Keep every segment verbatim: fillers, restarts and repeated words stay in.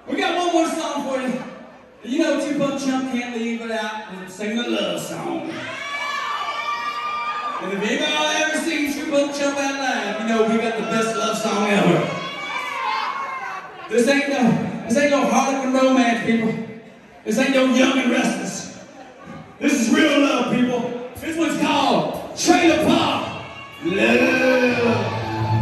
We got one more song for you. You know, two Pump Chump can't leave without singing a love song. And if anybody ever seen two Pump Chump out live, you know we got the best love song ever. This ain't no, this ain't no Harlequin romance, people. This ain't no Young and Restless. This is real love, people. This one's called Trailer Park Love.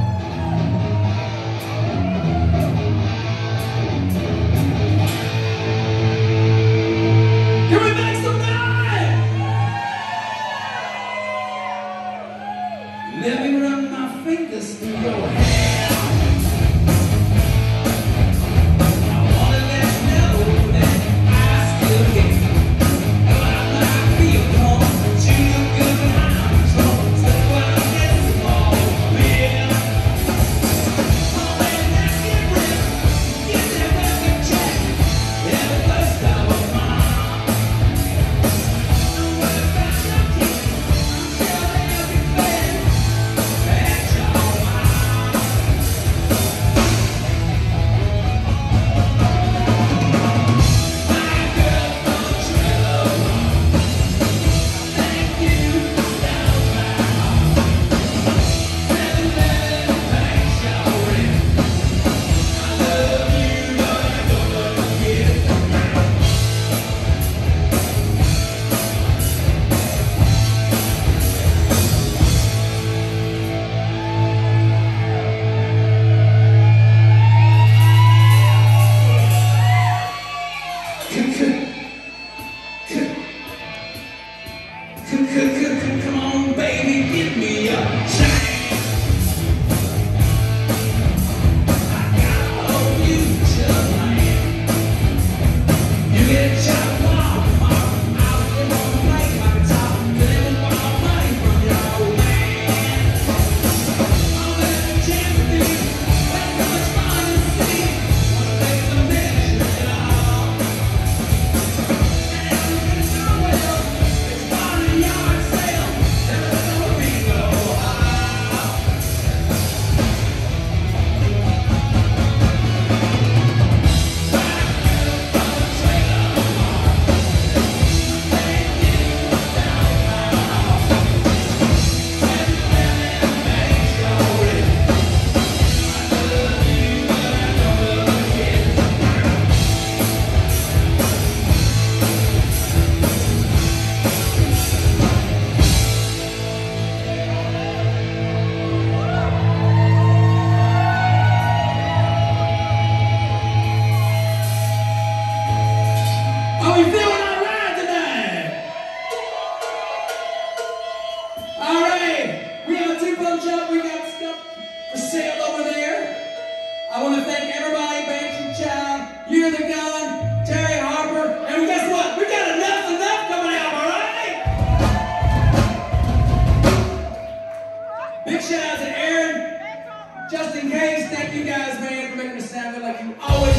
Let me run my fingers through your hair. I wanna let you know that I still care. And when I feel home, you look good when I'm in trouble. So when I get small, yeah. Oh, man, I get rich. Get that record check. Every first time of mine. And when I got your kiss, I'm sure they'll be glad. Come on, baby, give me a chance. I gotta hold you just like you get shot off. I was on the plane, my guitar, living for money from your old man. I'm letting you chance with me. That's so much fun to see. Wanna take some measure at all. And I'm looking so well. It's fun in yard sale. Are we feeling all right tonight? All right, we have two Pump Chump. We got stuff for sale over there. I want to thank everybody, Banshee Child, You're the Gun, Terry Harper, and guess what? We got enough enough coming out, all right? Big shout out to Aaron, just in case. Thank you guys, man, for making us sound good like you always